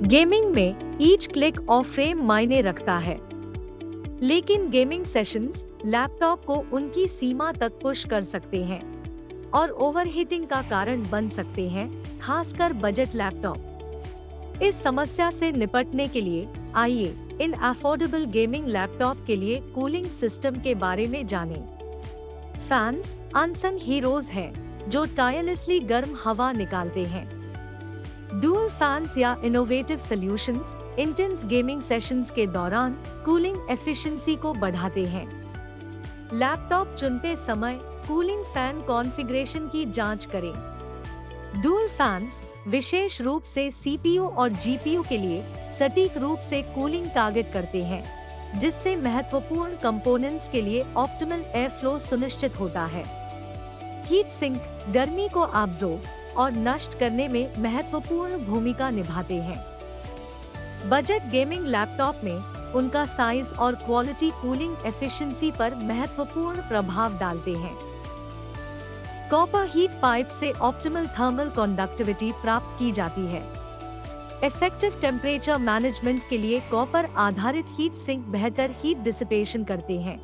Gaming में each click और frame मायने रखता है, लेकिन गेमिंग सेशंस लैपटॉप को उनकी सीमा तक पुश कर सकते हैं और ओवरहीटिंग का कारण बन सकते हैं, खासकर बजट लैपटॉप। इस समस्या से निपटने के लिए आइए इन अफोर्डेबल गेमिंग लैपटॉप के लिए कूलिंग सिस्टम के बारे में जानें। फैंस अनसंग हीरोज हैं जो टायरलेसली गर्म हवा निकालते हैं। डुअल फैंस या innovative solutions intense gaming sessions के दौरान कूलिंग एफिशिएंसी को बढ़ाते हैं। लैपटॉप चुनते समय कूलिंग फैन कॉन्फ़िगरेशन की जांच करें। डुअल फैंस विशेष रूप से सीपीयू और जीपीयू के लिए सटीक रूप से कूलिंग टारगेट करते हैं, जिससे महत्वपूर्ण कंपोनेंट्स के लिए ऑप्टिमल एयर फ्लो सुनिश्चित होता है। हीट सिंक गर्मी को अब्सॉर्ब और नष्ट करने में महत्वपूर्ण भूमिका निभाते हैं। बजट गेमिंग लैपटॉप में उनका साइज और क्वालिटी कूलिंग एफिशिएंसी पर महत्वपूर्ण प्रभाव डालते हैं। कॉपर हीट पाइप से ऑप्टिमल थर्मल कंडक्टिविटी प्राप्त की जाती है। इफेक्टिव टेम्परेचर मैनेजमेंट के लिए कॉपर आधारित हीट सिंक बेहतर हीट डिसिपेशन करते हैं।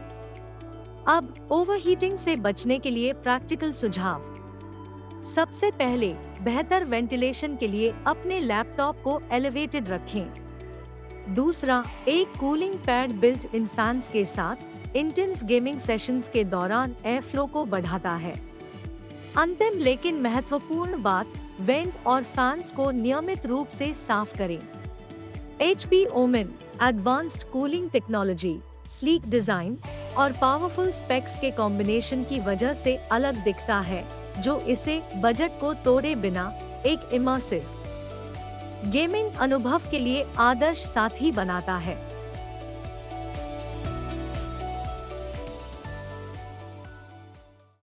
अब ओवरहीटिंग से बचने के लिए प्रैक्टिकल सुझाव। सबसे पहले बेहतर वेंटिलेशन के लिए अपने लैपटॉप को एलिवेटेड रखें। दूसरा, एक cooling pad built in fans के साथ इंटेंस गेमिंग सेशंस के दौरान एयर फ्लो को बढ़ाता है। अंतिम लेकिन महत्वपूर्ण बात, वेंट और फैंस को नियमित रूप से साफ करें। HP Omen advanced cooling technology, sleek design और पावरफुल स्पेक्स के कॉम्बिनेशन की वजह से अलग दिखता है, जो इसे बजट को तोड़े बिना एक इमर्सिव गेमिंग अनुभव के लिए आदर्श साथी बनाता है।